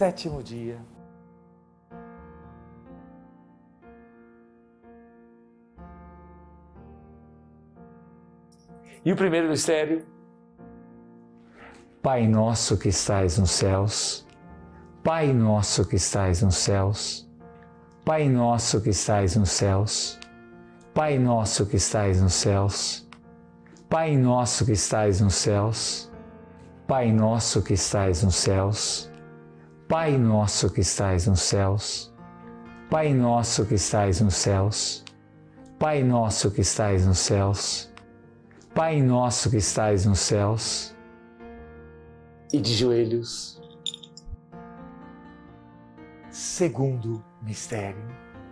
7º dia. E o primeiro mistério: Pai nosso que estais nos céus, Pai nosso que estais nos céus, Pai nosso que estais nos céus, Pai nosso que estais nos céus, Pai nosso que estais nos céus, Pai nosso que estais nos céus, Pai nosso que estais nos céus, Pai nosso que estais nos céus, Pai nosso que estais nos céus, Pai nosso que estais nos céus. E de joelhos. Segundo mistério.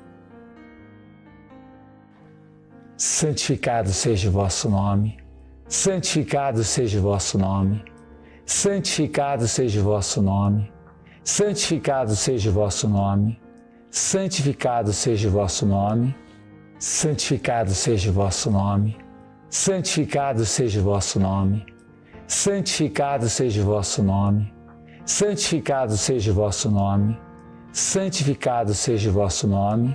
Santificado seja o vosso nome, santificado seja o vosso nome, santificado seja o vosso nome, santificado seja o vosso nome, santificado seja o vosso nome, santificado seja o vosso nome, santificado seja o vosso nome, santificado seja o vosso nome, santificado seja o vosso nome, santificado seja o vosso nome.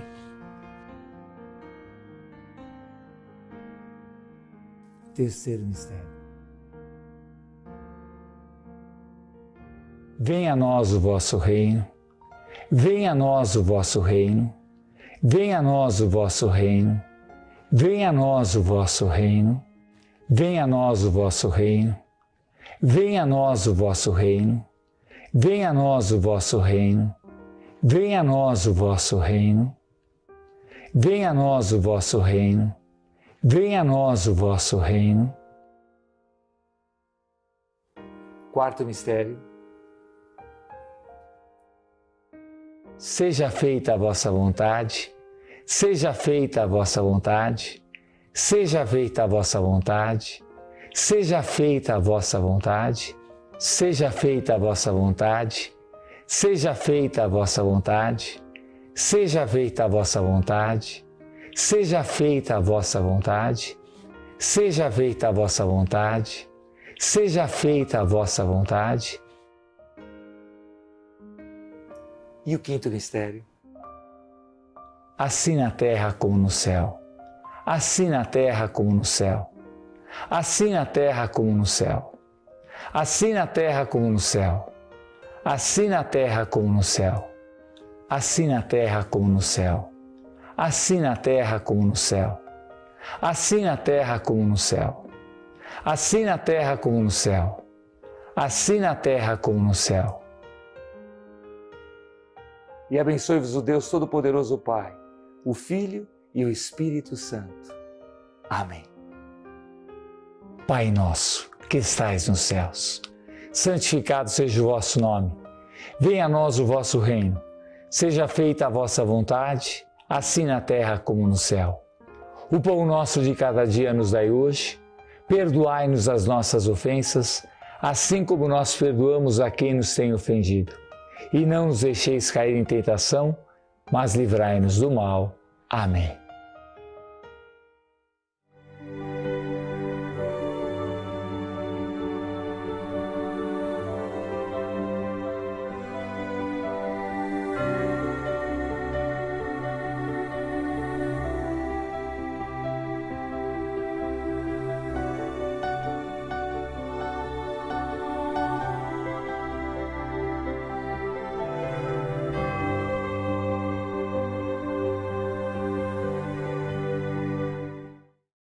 Terceiro mistério. Venha a nós o vosso reino, venha a nós o vosso reino, venha a nós o vosso reino, venha a nós o vosso reino, venha a nós o vosso reino, venha a nós o vosso reino, venha a nós o vosso reino, venha a nós o vosso reino, venha a nós o vosso reino, venha a nós o vosso reino. Quarto mistério. Seja feita a vossa vontade, seja feita a vossa vontade, seja feita a vossa vontade, seja feita a vossa vontade, seja feita a vossa vontade, seja feita a vossa vontade, seja feita a vossa vontade, seja feita a vossa vontade, seja feita a vossa vontade, seja feita a vossa vontade. E o quinto mistério. Assim na terra como no céu, assim na terra como no céu, assim na terra como no céu, assim na terra como no céu, assim na terra como no céu, assim na terra como no céu, assim na terra como no céu, assim na terra como no céu, assim na terra como no céu, assim na terra como no céu. E abençoe-vos o Deus Todo-Poderoso, o Pai, o Filho e o Espírito Santo. Amém. Pai nosso, que estais nos céus, santificado seja o vosso nome. Venha a nós o vosso reino. Seja feita a vossa vontade, assim na terra como no céu. O pão nosso de cada dia nos dai hoje. Perdoai-nos as nossas ofensas, assim como nós perdoamos a quem nos tem ofendido. E não nos deixeis cair em tentação, mas livrai-nos do mal. Amém.